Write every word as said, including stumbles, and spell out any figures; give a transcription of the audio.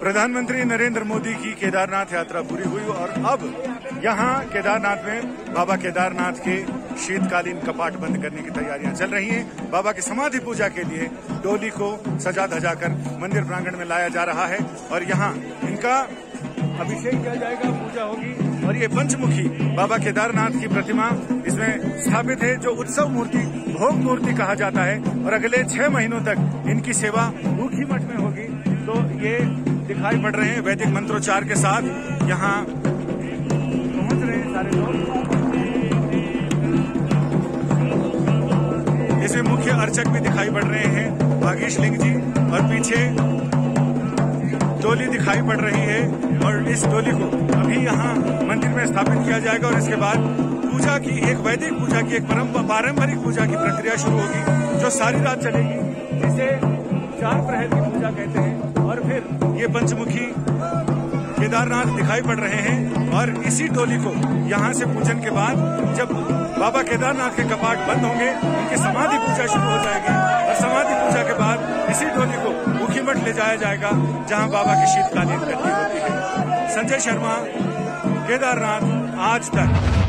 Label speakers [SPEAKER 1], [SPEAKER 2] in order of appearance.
[SPEAKER 1] प्रधानमंत्री नरेंद्र मोदी की केदारनाथ यात्रा पूरी हुई और अब यहां केदारनाथ में बाबा केदारनाथ के शीतकालीन कपाट बंद करने की तैयारियां चल रही हैं। बाबा की समाधि पूजा के लिए डोली को सजा धजाकर मंदिर प्रांगण में लाया जा रहा है और यहां इनका अभिषेक किया जाएगा, पूजा होगी। और ये पंचमुखी बाबा केदारनाथ की प्रतिमा इसमें स्थापित है, जो उत्सव मूर्ति, भोग मूर्ति कहा जाता है और अगले छह महीनों तक इनकी सेवा ऊखी मठ में होगी। तो ये दिखाई पड़ रहे हैं वैदिक मंत्रोच्चार के साथ यहाँ पहुंच रहे हैं सारे लोग। इसमें मुख्य अर्चक भी दिखाई पड़ रहे हैं, भागीश लिंग जी, और पीछे डोली दिखाई पड़ रही है और इस डोली को अभी यहाँ मंदिर में स्थापित किया जाएगा और इसके बाद पूजा की, एक वैदिक पूजा की, एक पारंपरिक पूजा की प्रक्रिया शुरू होगी जो सारी रात चलेगी, जिसे चार प्रहर की पूजा कहते हैं। और फिर ये पंचमुखी केदारनाथ दिखाई पड़ रहे हैं और इसी डोली को यहाँ से पूजन के बाद जब बाबा केदारनाथ के कपाट बंद होंगे, उनकी समाधि पूजा शुरू हो जाएगी और समाधि पूजा के बाद इसी डोली को ऊखी मठ ले जाया जाएगा जहाँ बाबा की शीतकालीन गद्दी होती है। संजय शर्मा, केदारनाथ आज तक।